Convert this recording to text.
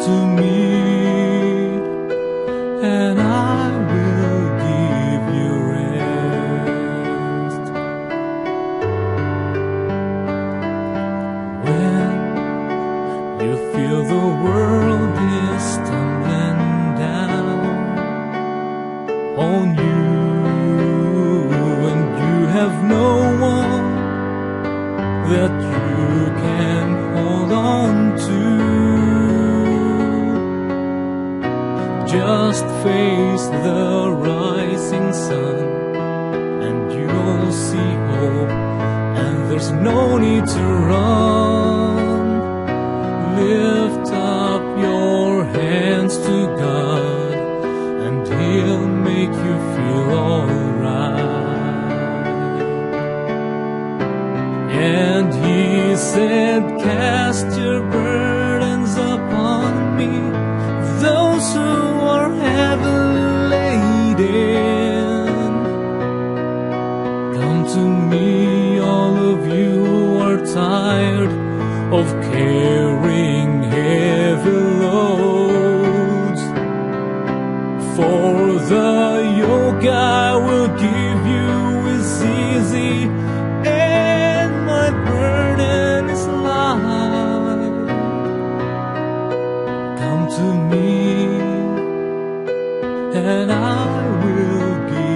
to me, and I will give you rest. When you feel the world is tumbling down on you, and you have no one that you can hold on to, just face the rising sun and you'll see hope, and there's no need to run. Lift up your hands to God and He'll make you feel alright. And He said, cast your burdens upon me, those who are heavy laden. Come to me, all of you who are tired of carrying heavy loads, for the yoke I will give you is easy, and my burden is light. Come to me, and I will give